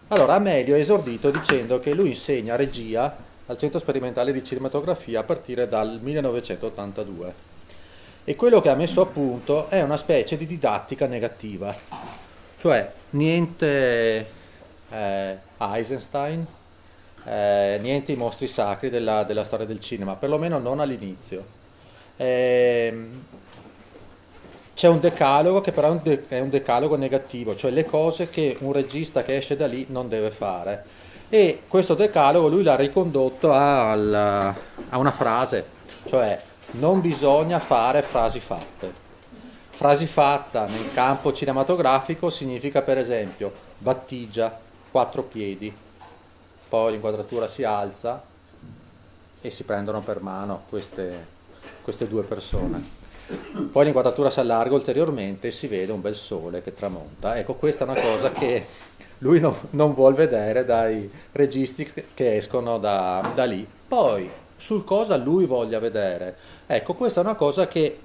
Allora, Amelio è esordito dicendo che lui insegna regia al Centro Sperimentale di Cinematografia a partire dal 1982 e quello che ha messo a punto è una specie di didattica negativa, cioè niente Eisenstein, niente i mostri sacri della storia del cinema, perlomeno non all'inizio. Ehm, C'è un decalogo che però è un decalogo negativo, cioè le cose che un regista che esce da lì non deve fare. E questo decalogo lui l'ha ricondotto a una frase, cioè non bisogna fare frasi fatte. Frasi fatta nel campo cinematografico significa per esempio battigia, quattro piedi, poi l'inquadratura si alza e si prendono per mano queste due persone. Poi l'inquadratura si allarga ulteriormente e si vede un bel sole che tramonta. Ecco, questa è una cosa che lui non vuol vedere dai registi che escono da lì. Poi, sul cosa lui voglia vedere. Ecco, questa è una cosa che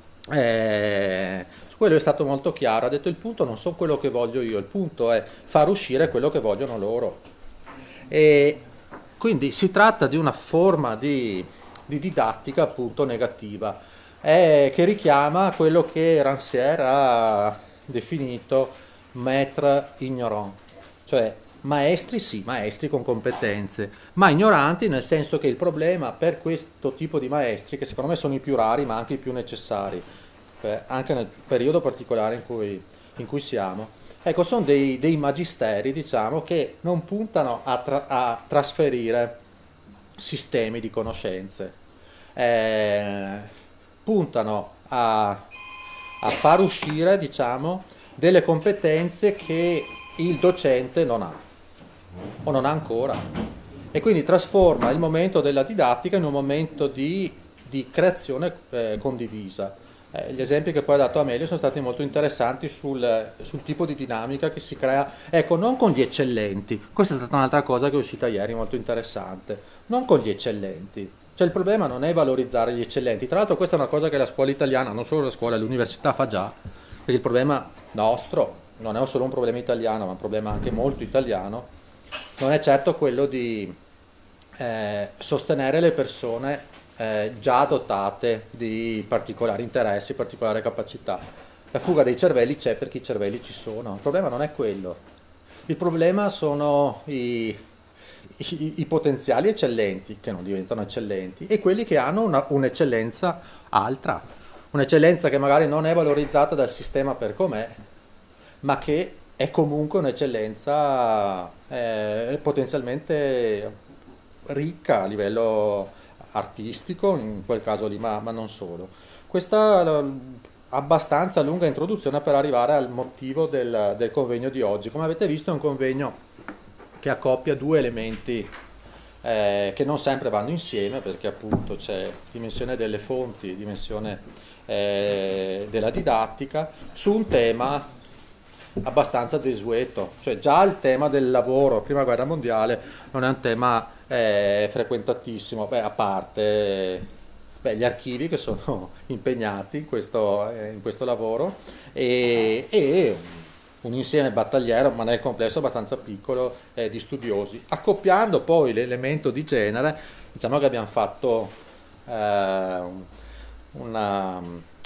su quello è stato molto chiaro. Ha detto il punto non sono quello che voglio io, il punto è far uscire quello che vogliono loro. E quindi si tratta di una forma di didattica appunto negativa, che richiama quello che Rancière ha definito maître ignorant, cioè maestri sì, maestri con competenze, ma ignoranti nel senso che il problema per questo tipo di maestri, che secondo me sono i più rari ma anche i più necessari, anche nel periodo particolare in cui siamo, ecco, sono dei magisteri, diciamo, che non puntano a trasferire sistemi di conoscenze, eh, puntano a far uscire, diciamo, delle competenze che il docente non ha o non ha ancora. E quindi trasforma il momento della didattica in un momento di creazione condivisa. Gli esempi che poi ha dato Amelio sono stati molto interessanti sul tipo di dinamica che si crea, ecco, non con gli eccellenti, questa è stata un'altra cosa che è uscita ieri molto interessante, non con gli eccellenti, cioè il problema non è valorizzare gli eccellenti, tra l'altro questa è una cosa che la scuola italiana, non solo la scuola, l'università fa già, perché il problema nostro non è solo un problema italiano, ma un problema anche molto italiano, non è certo quello di sostenere le persone già dotate di particolari interessi, particolari capacità. La fuga dei cervelli c'è perché i cervelli ci sono. Il problema non è quello. Il problema sono i potenziali eccellenti che non diventano eccellenti e quelli che hanno un'eccellenza altra, un'eccellenza che magari non è valorizzata dal sistema per com'è, ma che è comunque un'eccellenza potenzialmente ricca a livello artistico, in quel caso lì, ma non solo. Questa abbastanza lunga introduzione per arrivare al motivo del convegno di oggi. Come avete visto è un convegno che accoppia due elementi che non sempre vanno insieme perché appunto c'è dimensione delle fonti, dimensione della didattica, su un tema abbastanza desueto, cioè già il tema del lavoro, prima guerra mondiale, non è un tema frequentatissimo, beh, a parte gli archivi che sono impegnati in questo lavoro e un insieme battagliero, ma nel complesso abbastanza piccolo, di studiosi. Accoppiando poi l'elemento di genere, diciamo che abbiamo fatto una,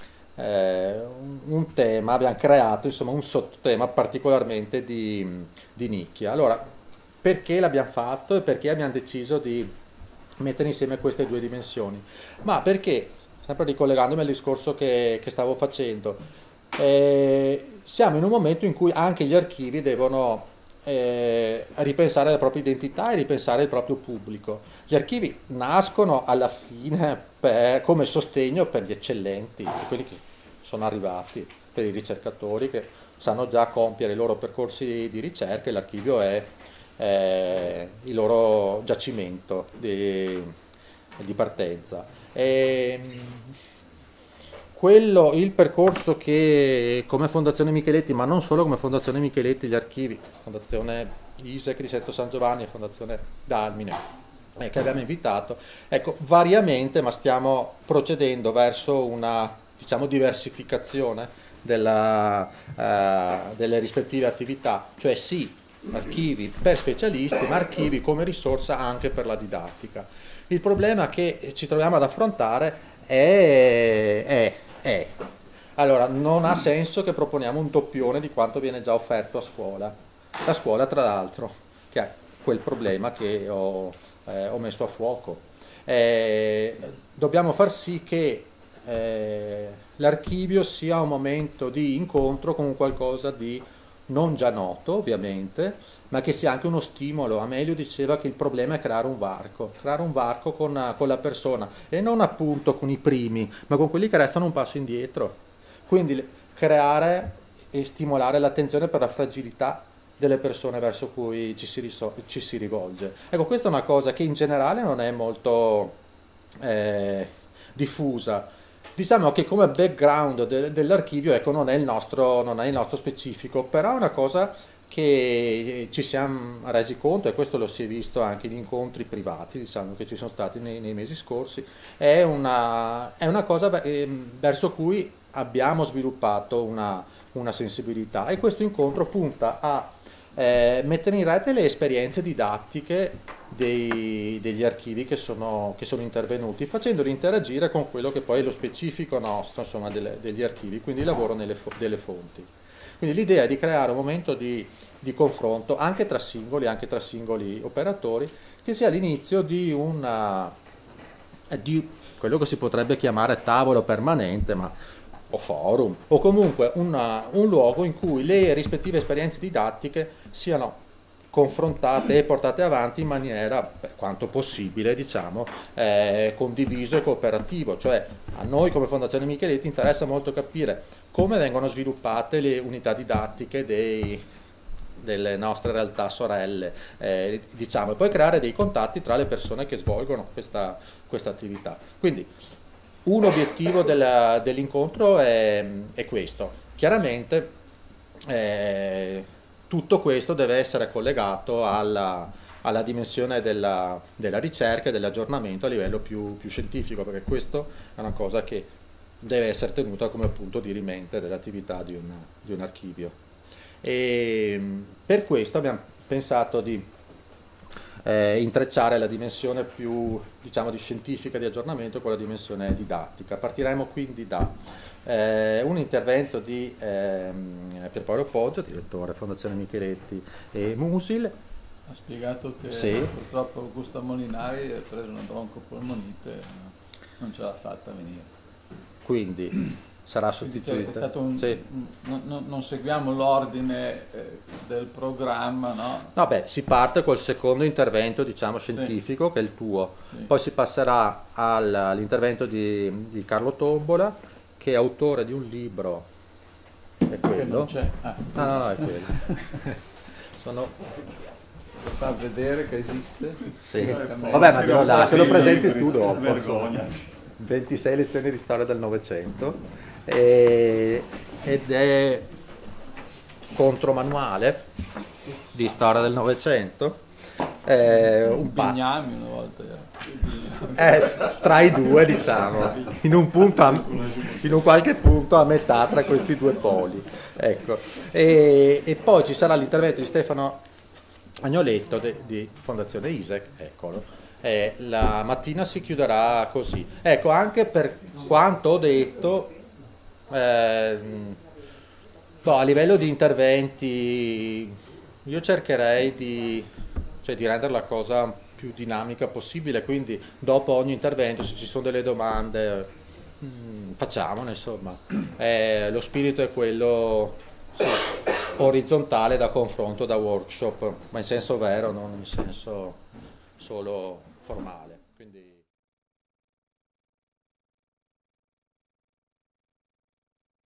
un tema, abbiamo creato insomma un sottotema particolarmente di nicchia. Allora, perché l'abbiamo fatto e perché abbiamo deciso di mettere insieme queste due dimensioni? Ma perché, sempre ricollegandomi al discorso che stavo facendo, siamo in un momento in cui anche gli archivi devono ripensare la propria identità e ripensare il proprio pubblico. Gli archivi nascono alla fine come sostegno per gli eccellenti, per quelli che sono arrivati, per i ricercatori che sanno già compiere i loro percorsi di ricerca e l'archivio è il loro giacimento di partenza. Il percorso che come Fondazione Micheletti, ma non solo come Fondazione Micheletti, gli archivi, Fondazione ISEC di Sesto San Giovanni e Fondazione Dalmine, che abbiamo invitato, ecco, variamente, ma stiamo procedendo verso una, diciamo, diversificazione delle rispettive attività, cioè sì, archivi per specialisti, ma archivi come risorsa anche per la didattica. Il problema che ci troviamo ad affrontare allora, non ha senso che proponiamo un doppione di quanto viene già offerto a scuola. La scuola, tra l'altro, che ha quel problema che ho messo a fuoco. Dobbiamo far sì che l'archivio sia un momento di incontro con qualcosa di non già noto, ovviamente, ma che sia anche uno stimolo. Amelio diceva che il problema è creare un varco con la persona, e non appunto con i primi, ma con quelli che restano un passo indietro. Quindi creare e stimolare l'attenzione per la fragilità delle persone verso cui ci si rivolge. Ecco, questa è una cosa che in generale non è molto diffusa. Diciamo che come background dell'archivio, ecco, non è il nostro specifico, però è una cosa che ci siamo resi conto, e questo lo si è visto anche in incontri privati, diciamo, che ci sono stati nei mesi scorsi, è una cosa verso cui abbiamo sviluppato una sensibilità, e questo incontro punta a mettere in rete le esperienze didattiche degli archivi che sono intervenuti, facendoli interagire con quello che poi è lo specifico nostro, insomma, degli archivi, quindi il lavoro delle fonti. Quindi l'idea è di creare un momento di confronto anche tra singoli operatori, che sia l'inizio di quello che si potrebbe chiamare tavolo permanente, o forum, o comunque un luogo in cui le rispettive esperienze didattiche siano confrontate e portate avanti in maniera, per quanto possibile, diciamo, condiviso e cooperativo. Cioè, a noi come Fondazione Micheletti interessa molto capire come vengono sviluppate le unità didattiche delle nostre realtà sorelle, diciamo, e poi creare dei contatti tra le persone che svolgono questa attività. Quindi un obiettivo dell'incontro è questo. Chiaramente tutto questo deve essere collegato alla dimensione della ricerca e dell'aggiornamento a livello più scientifico, perché questo è una cosa che deve essere tenuta come punto di rimente dell'attività di un archivio. E per questo abbiamo pensato di intrecciare la dimensione più, diciamo, di scientifica di aggiornamento con la dimensione didattica. Partiremo quindi da un intervento di Pierpaolo Poggio, direttore Fondazione Micheletti e Musil. Ha spiegato che sì, purtroppo Augusta Molinari ha preso una broncopolmonite, non ce l'ha fatta venire. Quindi sarà sostituita. È stato non seguiamo l'ordine del programma, no? Vabbè, si parte col secondo intervento, diciamo, scientifico, sì, che è il tuo. Sì. Poi si passerà all'intervento di Carlo Tombola, che è autore di un libro. È quello? Che non c'è. No, è quello. Per far vedere che esiste? Sì. Vabbè, ma te lo lascio, lo presenti tu dopo. Vergogna. 26 lezioni di storia del Novecento. Ed è contromanuale di storia del Novecento, un Bignami una volta tra i due, diciamo, in un qualche punto a metà tra questi due poli, ecco. E poi ci sarà l'intervento di Stefano Agnoletto di Fondazione ISEC, eccolo. La mattina si chiuderà così, ecco. Anche per quanto ho detto, a livello di interventi io cercherei di rendere la cosa più dinamica possibile, quindi dopo ogni intervento, se ci sono delle domande, facciamone, insomma. Lo spirito è quello, sì, orizzontale, da confronto, da workshop, ma in senso vero, non in senso solo formale. Quindi